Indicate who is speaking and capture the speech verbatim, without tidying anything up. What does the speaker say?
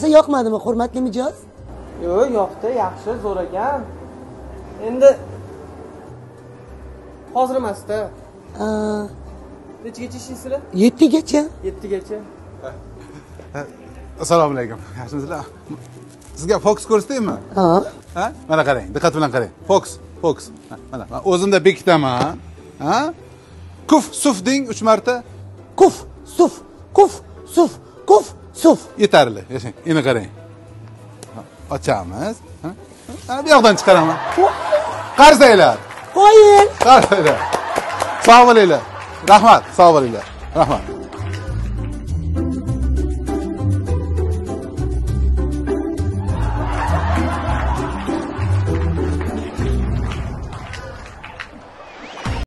Speaker 1: yoqmasa yoqmadimi, hurmatli mijoz?
Speaker 2: Yo'q, yoqdi, yaxshi, zo'r ekan. Endi hozir emas-da. Nechagacha ishlaysizlar?
Speaker 1: yettigacha.
Speaker 2: yettigacha.
Speaker 3: Assalomu alaykum. Yaxshimisizlar? Sizga Fox ko'rsataymi?
Speaker 1: Ha.
Speaker 3: Ha? Mana qarang, diqqat bilan qarang. Fox, Fox. Mana, men o'zimda bekitaman. Ha? Kuf, suf deng uch marta.
Speaker 1: Kuf, suf, kuf, suf, kuf, suf.
Speaker 3: Yetarli. Yashang. Endi qarang. Ochamiz. Ha? Bu yoqdan chiqaraman. Qarzaylar.
Speaker 1: Qo'ying.
Speaker 3: Qarzaylar. Sog' bo'linglar. Rahmat, sog' bo'linglar. Rahmat.